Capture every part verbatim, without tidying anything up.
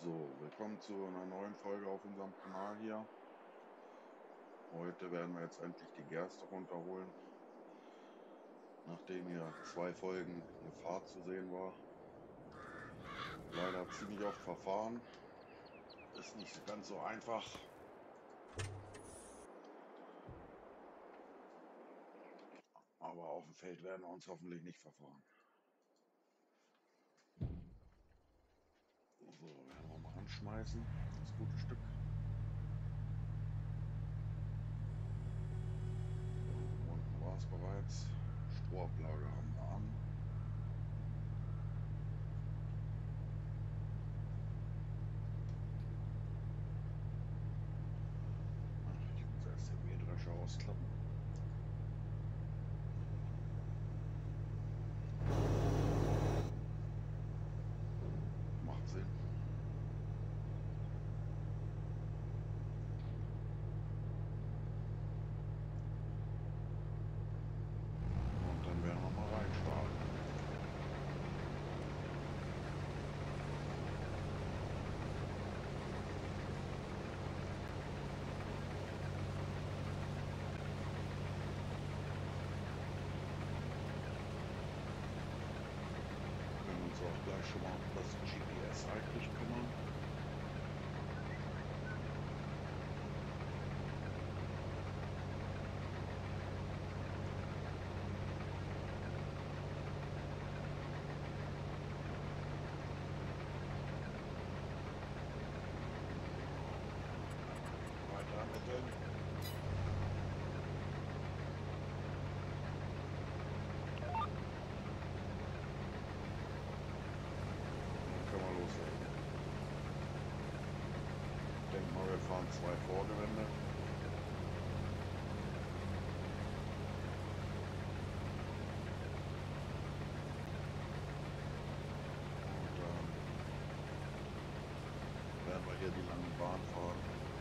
So, willkommen zu einer neuen Folge auf unserem Kanal hier. Heute werden wir jetzt endlich die Gerste runterholen, nachdem hier zwei Folgen eine Fahrt zu sehen war. Leider ziemlich oft verfahren, ist nicht ganz so einfach. Aber auf dem Feld werden wir uns hoffentlich nicht verfahren. So, werden wir mal anschmeißen, das gute Stück. So, unten war es bereits. Strohablage haben wir an. Ach, ich muss erst den Mähdrescher ausklappen. Macht Sinn. Und dann werden wir mal reinstarten. Uns auch gleich schon mal um das G P S eigentlich kümmern. Weiter ermitteln. Dann können wir loslegen. Ich denke mal, wir fahren zwei Vorgewände. Und ähm, werden wir hier die lange Bahn fahren.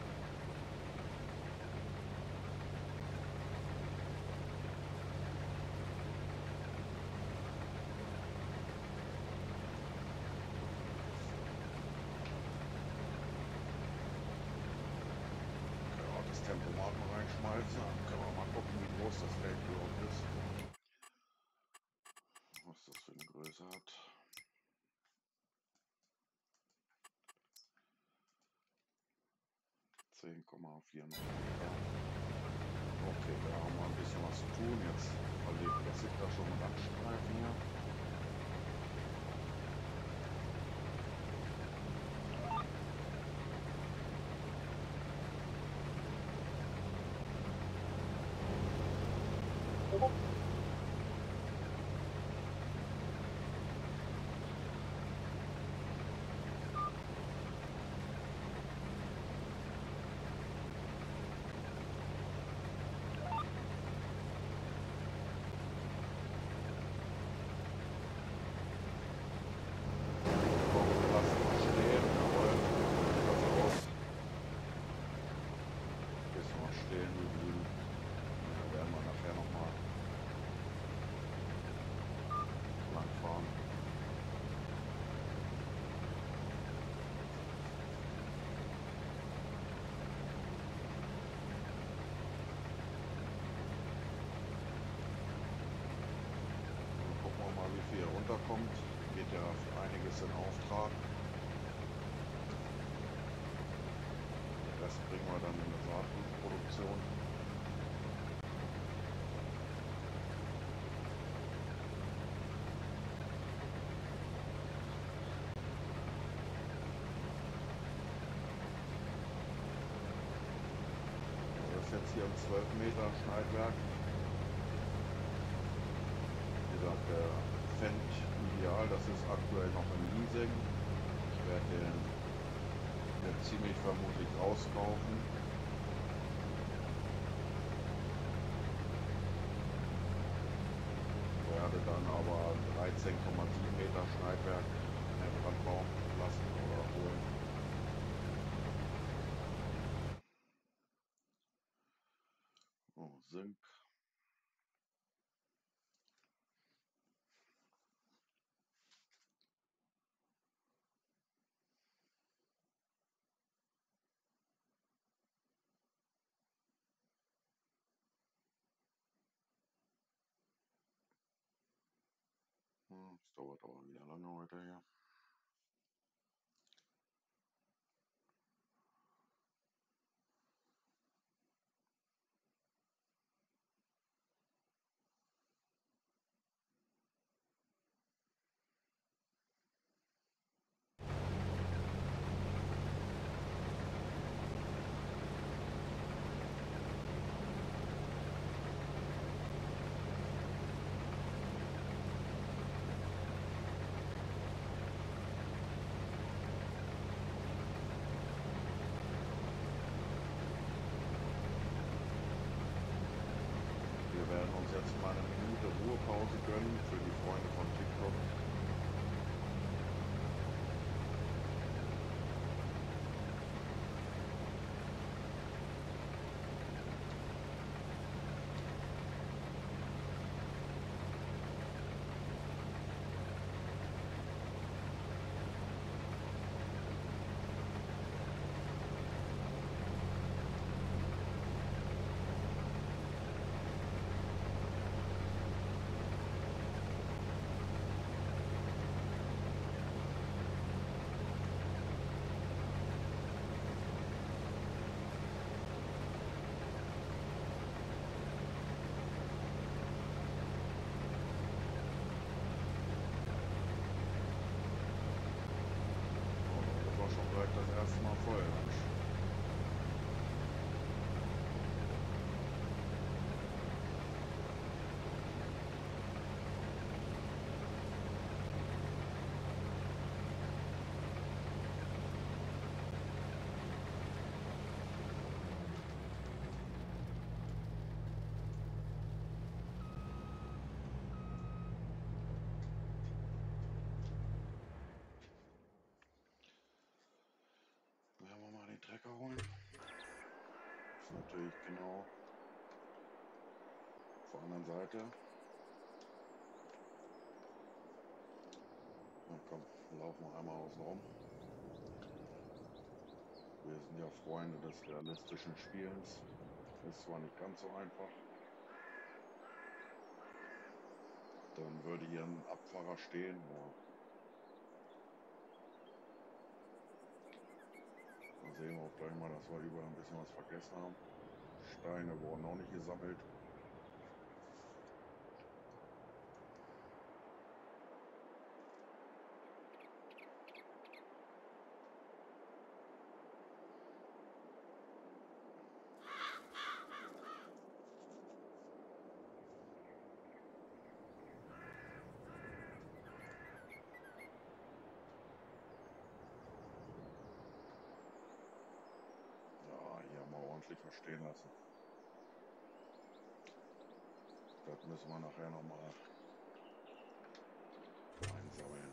Können wir auch das Tempomat mal reinschmeißen. Dann können wir mal gucken, wie groß das Feld überhaupt ist. Was das für eine Größe hat. zehn Komma vierundneunzig Meter. Okay, da haben wir ein bisschen was zu tun. Jetzt überlegt das sich da schon mit Anstreifen hier. Wie er runterkommt, geht ja für einiges in Auftrag. Den Rest bringen wir dann in eine Saatgutproduktion. Das ist jetzt hier ein zwölf Meter Schneidwerk. Wie gesagt, der Fendt Ideal, das ist aktuell noch im Leasing. Ich werde den jetzt ziemlich vermutlich rauskaufen. Werde dann aber dreizehn Komma sieben Meter Schneidwerk dran bauen lassen oder holen. Oh, Sync. Dauert aber wieder lange heute hier. Wir werden uns jetzt mal eine Minute Ruhepause gönnen für die Freunde von TikTok. Das war schon direkt das erste Mal voll, Mensch. Werden wir mal den Trecker holen. Ist natürlich genau auf der anderen Seite. Na komm, laufen wir einmal außen rum. Wir sind ja Freunde des realistischen Spielens. Ist zwar nicht ganz so einfach. Dann würde hier ein Abfahrer stehen. Ja. Dann sehen wir auch gleich mal, dass wir überall ein bisschen was vergessen haben. Steine wurden auch nicht gesammelt. Ja, hier haben wir ordentlich was stehen lassen. Das müssen wir nachher nochmal einsammeln.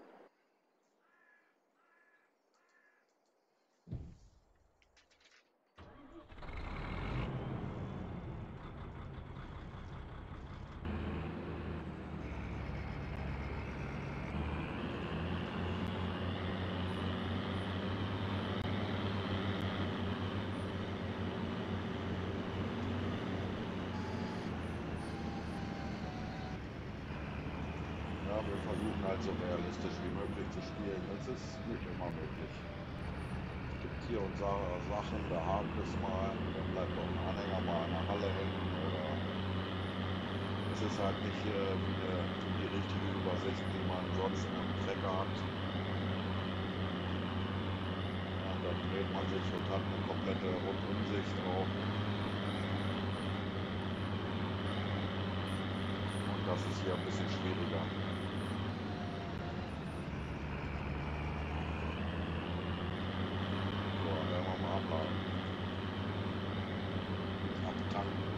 Ja, wir versuchen halt so realistisch wie möglich zu spielen. Das ist nicht immer möglich. Es gibt hier und da Sachen, da hakt es mal, da bleibt auch ein Anhänger mal an der Halle hängen oder es ist halt nicht äh, wie, eine, wie die richtige Übersicht, die man sonst mit dem Trecker hat. Ja, da dreht man sich und hat eine komplette Rundumsicht auch. Und das ist hier ein bisschen schwieriger. So, dann werden wir mal abladen. Abtanken.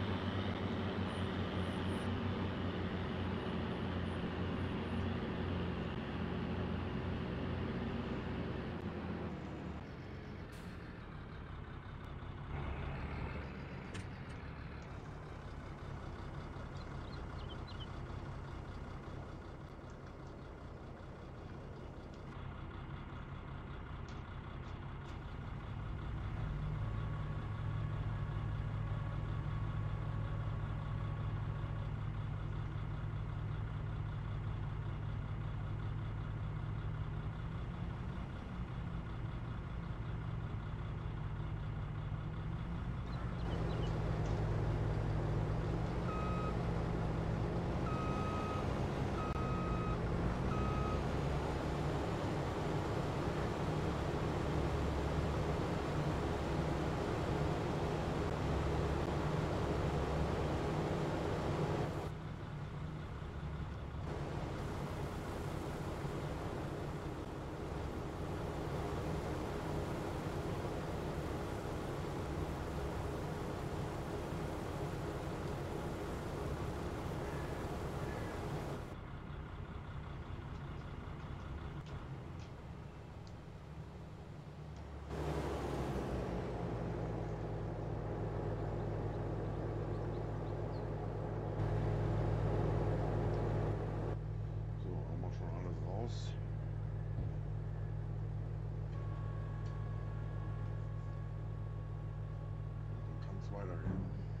weitergehen.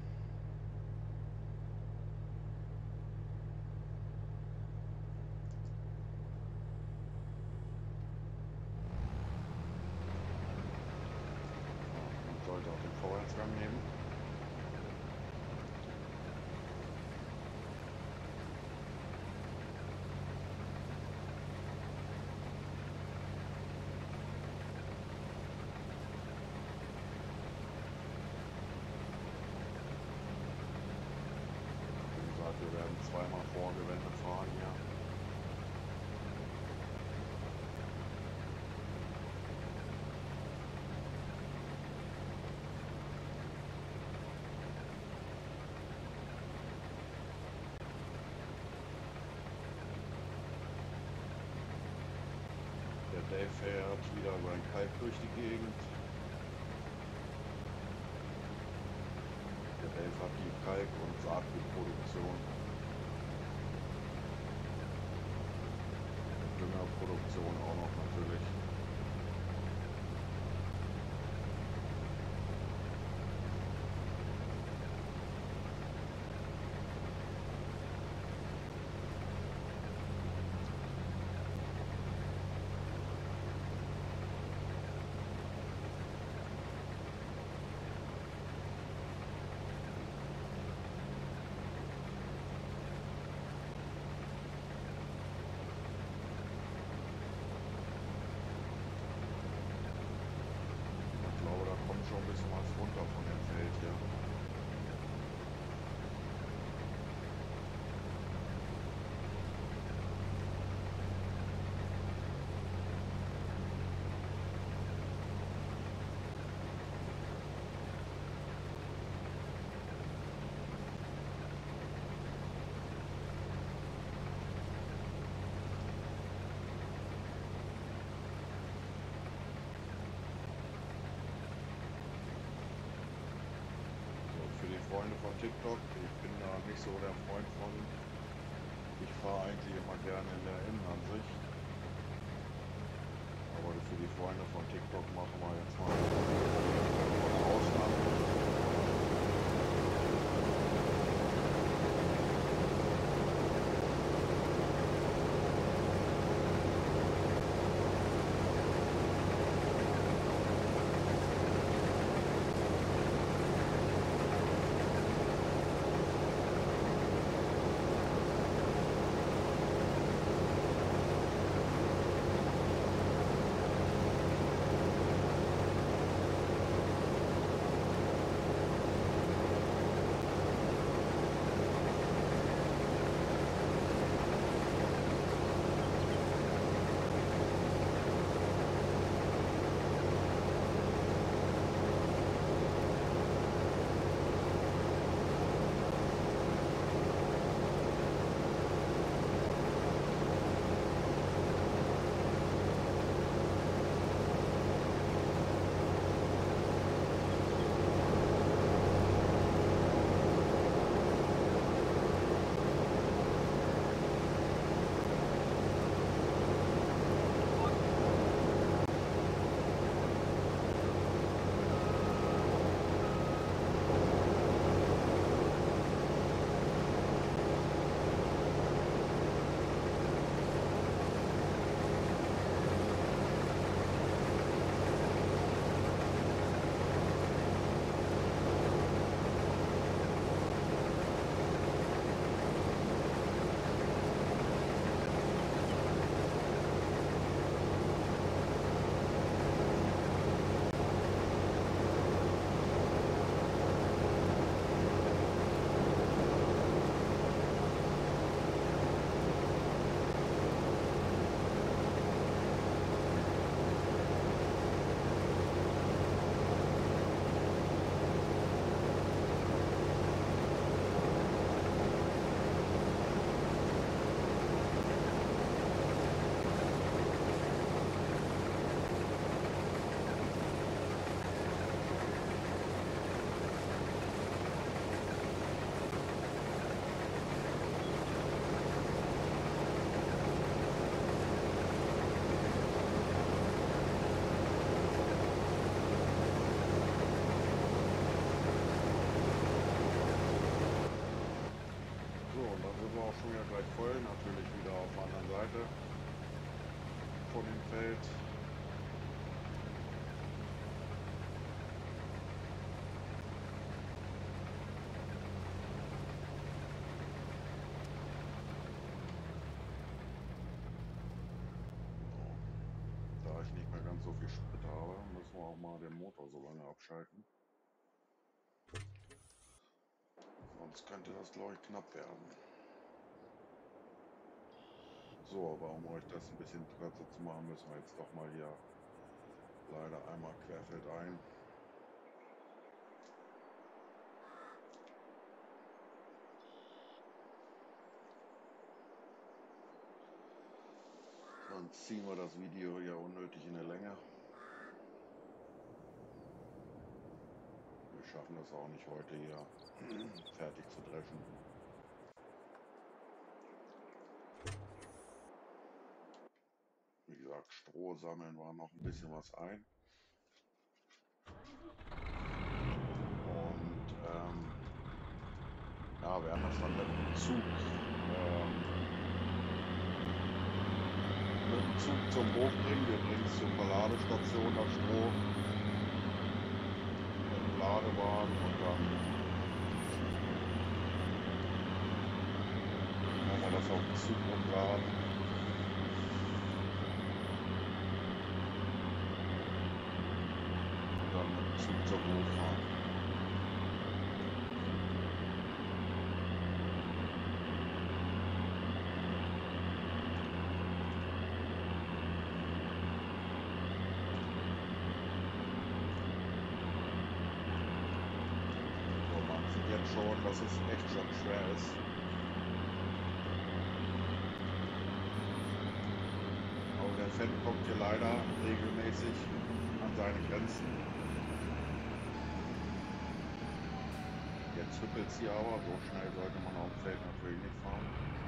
Man sollte auch den Vorwärtsgang nehmen. Wir werden zweimal vor Gewende fahren hier. Der Dave fährt wieder über den Kalk durch die Gegend. Der Dave hat die Kalk- und Saatgutproduktion. Düngerproduktion auch noch natürlich. Schon ein bisschen was runter von dem Feld hier. Freunde von TikTok, ich bin da nicht so der Freund von. Ich fahre eigentlich immer gerne in der Innenansicht. Aber für die Freunde von TikTok machen wir jetzt mal eine Ausnahme. sind wir auch schon wieder gleich voll, natürlich wieder auf der anderen Seite von dem Feld. So. Da ich nicht mehr ganz so viel Sprit habe, müssen wir auch mal den Motor so lange abschalten. Sonst könnte das, glaube ich, knapp werden. So, aber um euch das ein bisschen kürzer zu machen, müssen wir jetzt doch mal hier leider einmal querfeldein. Sonst ziehen wir das Video ja unnötig in der Länge. Wir schaffen das auch nicht heute hier fertig zu dreschen. Wie gesagt, Stroh sammeln wir noch ein bisschen was ein. Und ähm, ja, werden das dann mit dem Zug, ähm, mit dem Zug zum Hof bringen. Wir bringen es zur Verladestation, das Stroh, mit dem Ladewagen und dann machen wir das auf den Zug umladen. Und dann mit dem Zug zum Hof fahren. Jetzt schon, dass es echt schon schwer ist. Aber der Fan kommt hier leider regelmäßig an seine Grenzen. Jetzt hüppelt sie aber, so schnell sollte man auf dem Feld natürlich nicht fahren.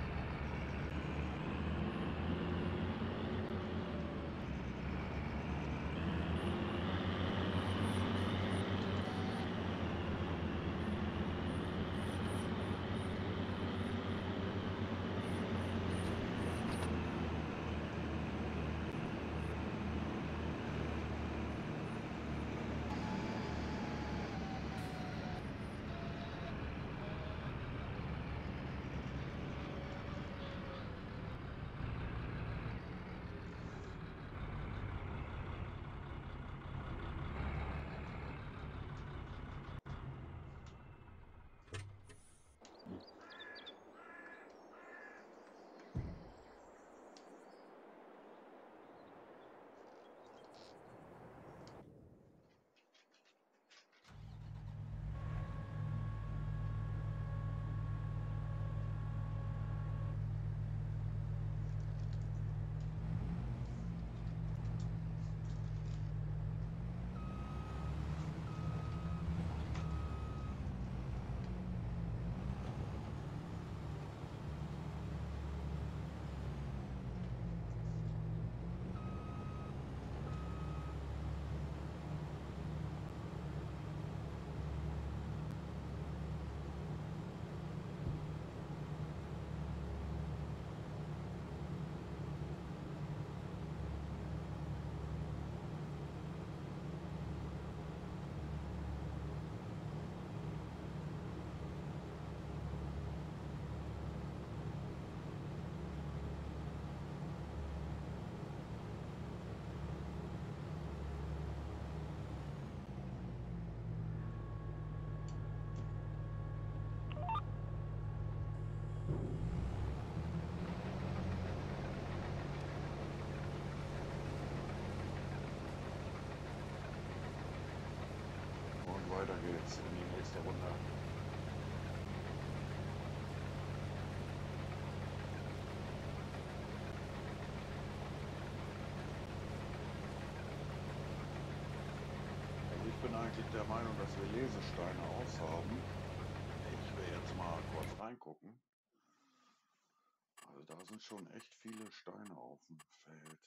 Weiter geht's in die nächste Runde. Also ich bin eigentlich der Meinung, dass wir Lesesteine aushaben. Ich will jetzt mal kurz reingucken. Also da sind schon echt viele Steine auf dem Feld.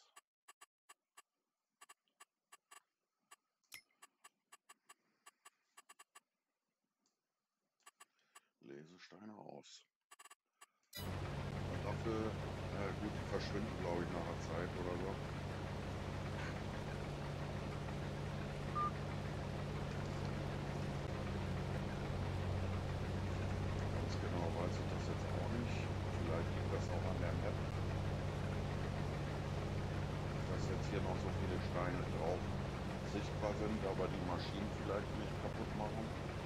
Lesesteine aus. Punkte, äh, gut, die verschwinden, glaube ich, nach der Zeit oder so. Ganz genau weiß ich das jetzt auch nicht. Vielleicht liegt das auch an der Map, dass jetzt hier noch so viele Steine drauf sichtbar sind, aber die Maschinen vielleicht nicht kaputt machen.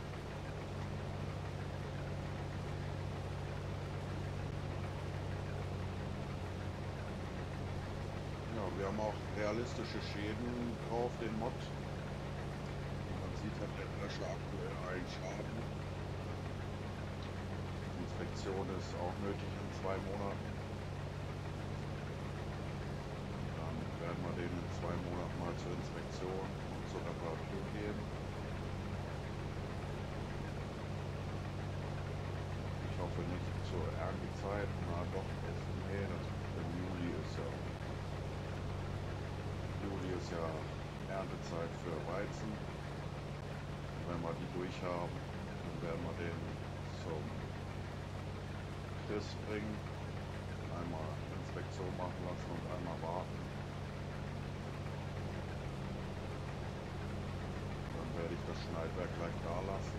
Ja, wir haben auch realistische Schäden drauf, den Mod. Man sieht, hat der Drescher aktuell einen Schaden. Die Inspektion ist auch nötig in zwei Monaten. Dann werden wir den in zwei Monaten mal zur Inspektion und zur Reparatur geben. Ich hoffe nicht zur Erntezeit. Na doch, das, nee, das, im Juli ist ja Juli ist ja Erntezeit für Weizen. Und wenn wir die durch haben, dann werden wir den zum Chris bringen, einmal Inspektion machen lassen und einmal warten. Dann werde ich das Schneidwerk gleich da lassen.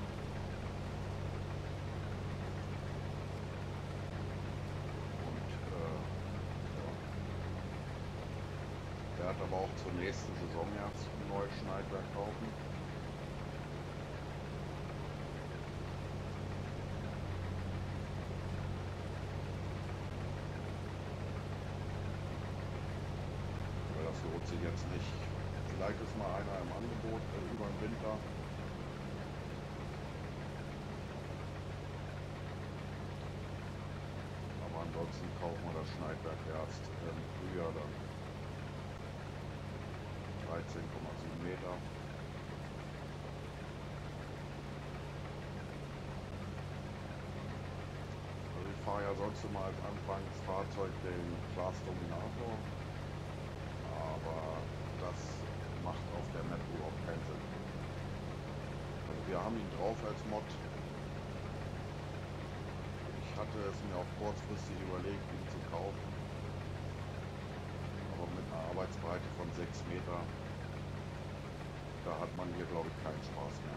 Und äh, ja. Der hat aber auch zur nächsten Saison jetzt ein neues Schneidwerk kaufen. Weil das lohnt sich jetzt nicht. Vielleicht ist mal einer im Angebot äh, über den Winter. Aber ansonsten kaufen wir das Schneidwerk erst im Frühjahr dann. dreizehn Komma sieben Meter. Also ich fahre ja sonst immer als Anfangsfahrzeug den Class Dominator, aber das macht auf der Map überhaupt keinen Sinn. Also wir haben ihn drauf als Mod. Ich hatte es mir auch kurzfristig überlegt, ihn zu kaufen, aber mit einer Arbeitsbreite von sechs Meter, da hat man hier, glaube ich, keinen Spaß mehr.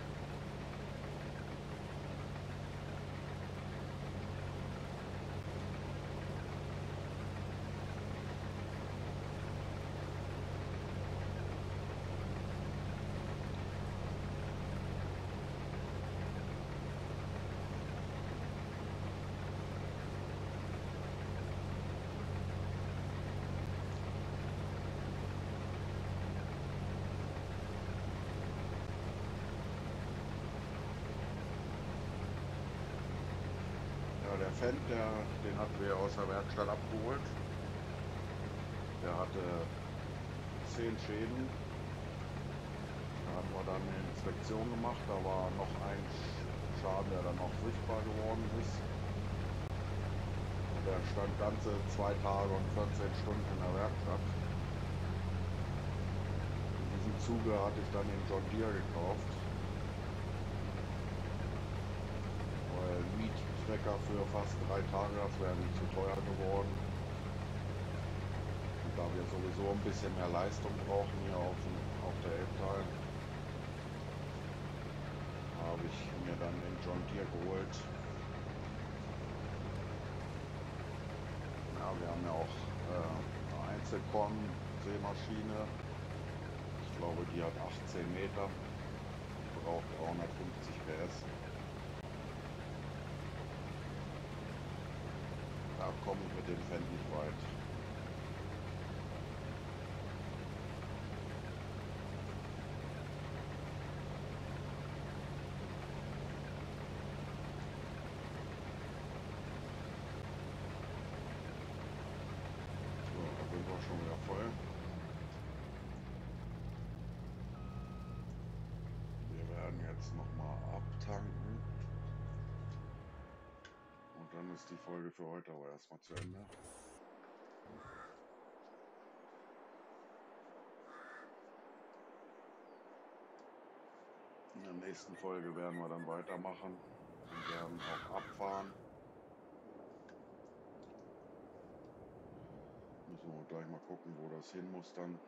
Ja, der Fendt, der, den hatten wir aus der Werkstatt abgeholt. Der hatte zehn Schäden. Da haben wir dann eine Inspektion gemacht. Da war noch ein Schaden, der dann noch sichtbar geworden ist. Und der stand ganze zwei Tage und vierzehn Stunden in der Werkstatt. In diesem Zuge hatte ich dann den John Deere gekauft. Weil Miettrecker für fast drei Tage, das wäre nicht zu teuer geworden. Und da wir sowieso ein bisschen mehr Leistung brauchen hier auf, dem, auf der Elbtal, habe ich mir dann den John Deere geholt. Ja, wir haben ja auch äh, eine Einzelkorn-Sämaschine. Ich glaube, die hat achtzehn Meter, braucht dreihundertfünfzig P S. Da komme ich mit dem Fendt nicht weit. So, da sind wir schon wieder voll. Wir werden jetzt nochmal abtanken. Und dann ist die Folge für heute aber erstmal zu Ende. In der nächsten Folge werden wir dann weitermachen und werden auch abfahren. So, gleich mal gucken, wo das hin muss dann.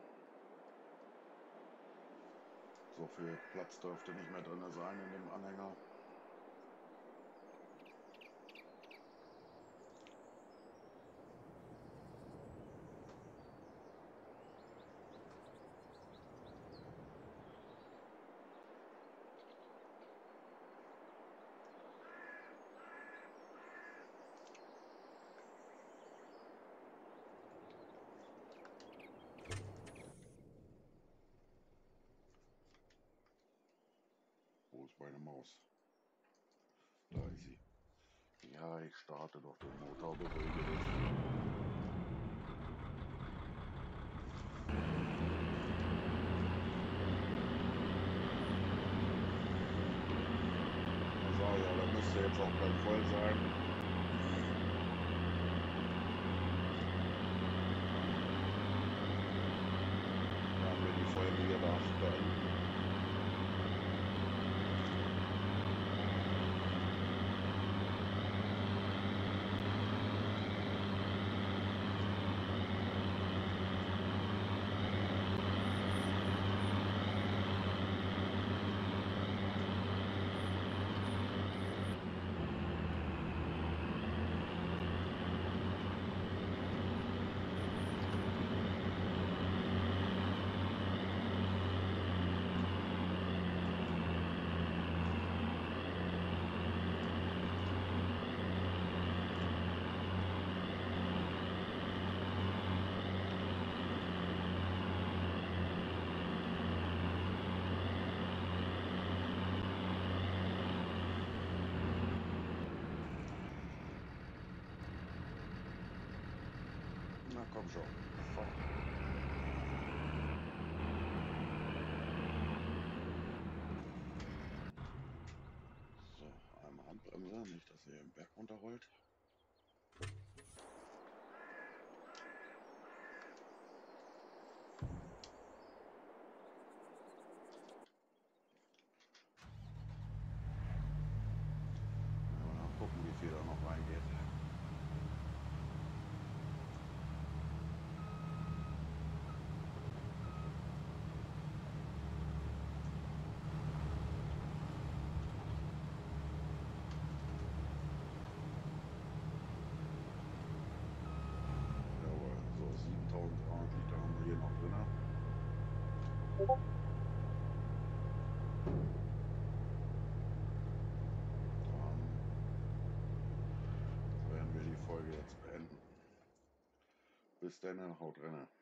So viel Platz dürfte nicht mehr drin sein in dem Anhänger. Wo ist meine Maus? Da ist sie. Ja, ich starte doch den Motor, beruhige dich. So, ja, da müsste jetzt auch gleich voll sein. Dann wir die Folge hier da beenden. Na komm schon. Fahr. So, einmal Handbremse, nicht, dass ihr im Berg runterrollt. Mal gucken, wie viel da noch reingeht. Jawohl, so siebentausenddreihundert Liter haben wir hier noch drin. Dann werden wir die Folge jetzt beenden. Bis dann, haut rein.